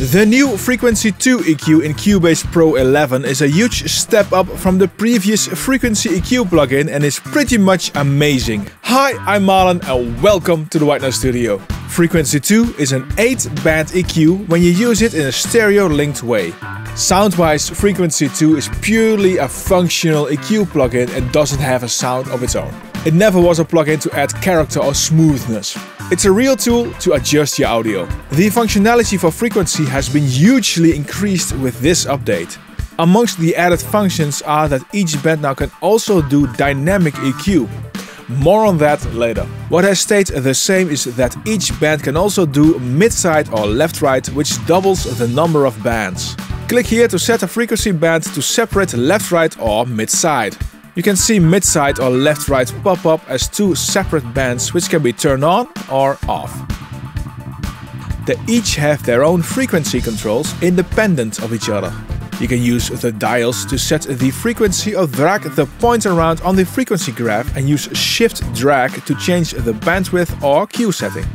The new Frequency 2 EQ in Cubase Pro 11 is a huge step up from the previous Frequency EQ plugin and is pretty much amazing. Hi, I'm Marlon and welcome to the White Noise Studio. Frequency 2 is an 8-band EQ when you use it in a stereo-linked way. Sound-wise, Frequency 2 is purely a functional EQ plugin and doesn't have a sound of its own. It never was a plugin to add character or smoothness. It's a real tool to adjust your audio. The functionality for Frequency has been hugely increased with this update. Amongst the added functions are that each band now can also do dynamic EQ. More on that later. What has stayed the same is that each band can also do mid-side or left-right, which doubles the number of bands. Click here to set a frequency band to separate left-right or mid-side. You can see mid-side or left-right pop up as two separate bands which can be turned on or off. They each have their own frequency controls independent of each other. You can use the dials to set the frequency or drag the pointer around on the frequency graph and use Shift-Drag to change the bandwidth or Q setting.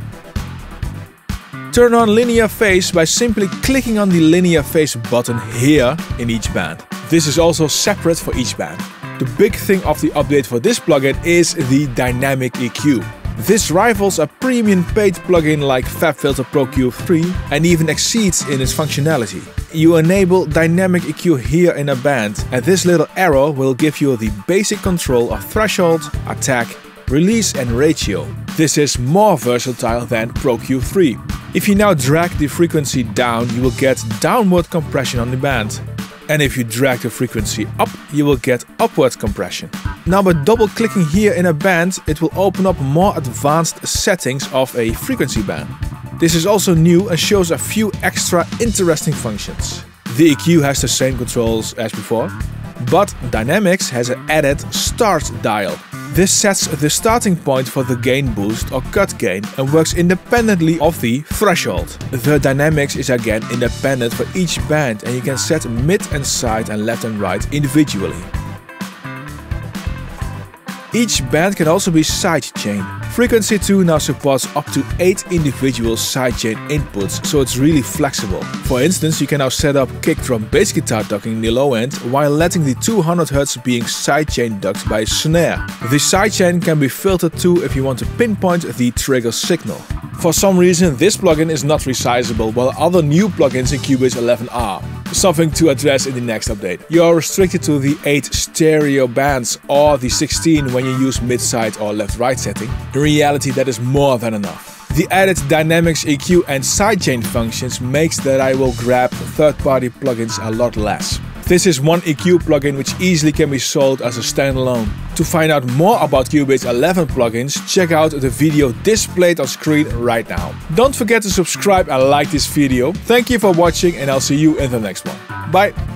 Turn on linear phase by simply clicking on the linear phase button here in each band. This is also separate for each band. The big thing of the update for this plugin is the dynamic EQ. This rivals a premium paid plugin like FabFilter Pro Q3 and even exceeds in its functionality. You enable dynamic EQ here in a band and this little arrow will give you the basic control of threshold, attack, release and ratio. This is more versatile than Pro Q3. If you now drag the frequency down, you will get downward compression on the band. And if you drag the frequency up, you will get upward compression. Now by double-clicking here in a band, it will open up more advanced settings of a frequency band. This is also new and shows a few extra interesting functions. The EQ has the same controls as before, but Dynamics has an added start dial. This sets the starting point for the gain boost or cut gain and works independently of the threshold. The dynamics is again independent for each band and you can set mid and side and left and right individually. Each band can also be sidechain. Frequency 2 now supports up to 8 individual sidechain inputs, so it's really flexible. For instance, you can now set up kick drum bass guitar ducking in the low end while letting the 200 Hz being sidechain ducked by a snare. The sidechain can be filtered too if you want to pinpoint the trigger signal. For some reason, this plugin is not resizable, while other new plugins in Cubase 11 are. Something to address in the next update. You are restricted to the 8 stereo bands or the 16 when you use mid-side or left-right setting. In reality, that is more than enough. The added Dynamics EQ and sidechain functions makes that I will grab third-party plugins a lot less. This is one EQ plugin which easily can be sold as a standalone. To find out more about Cubase 11 plugins, check out the video displayed on screen right now. Don't forget to subscribe and like this video. Thank you for watching and I'll see you in the next one. Bye!